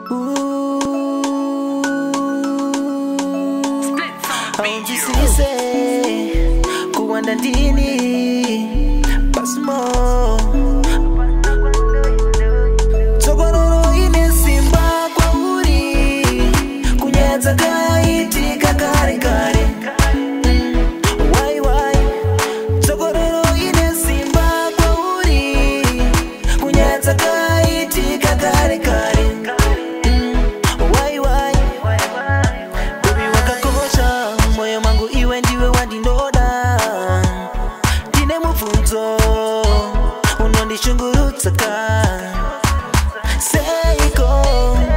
Aunjisise kuwanda ndini pasmo Tsokororo ine simba kwa uri kunyadza kaitika kare kare Wai wai Tsokororo ine simba kwa uri kunyadza kaitika kare kare Wai wai Baby wakakosha moyo mangu iwe ndiwe wandinoda Tine mufunzo unondishungurutsa ka Seiko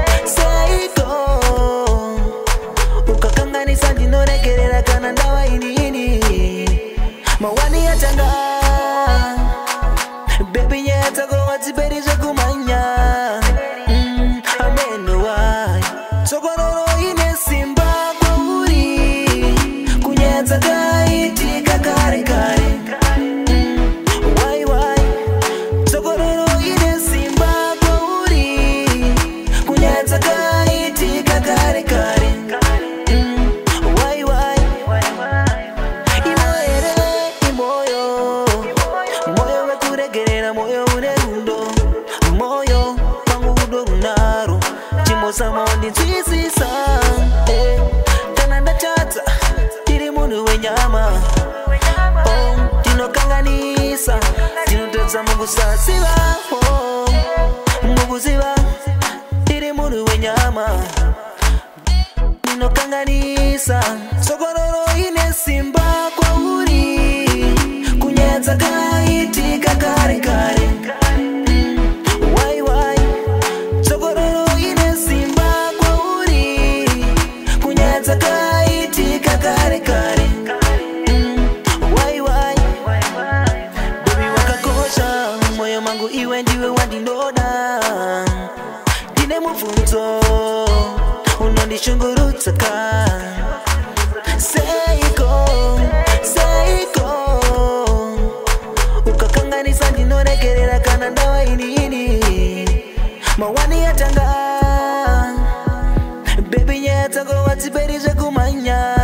ukakanganisa ndinoregerera kana ndawa inini mawani yatanga Baby nyatako watsiperizve kumanya Ameno wai Tsokororo ine simba kwa uri kunyadza kaitika kare kare Wai wai Tsokororo ine simba kwa uri kunyadza kaitika kare kare Wai wai Imoere imoyo Moyo wekuregerera moyo une rundo Moyo pangu udo runaro Chimosa mondi nzisisa Tana ndachata tiri munu wenyama Tinokanganisa Tinototsa mungu sasiva Mungu ziva tiri munu wenyama Tinokanganisa Tsokororo ine simba kwa uri kunyadza kaitika kare kare Wai wai Tsokororo ine simba kwa uri kunyadza kaitika kare kare Wai wai Baby wakakosha moyo mangu iwe ndiwe wandinoda Tine mufunzo unondishungurutsa ka Seiko ukakanganisa ndinoregerera kana ndawa inini mawani yatanga Baby nyatako watsiperizve kumanya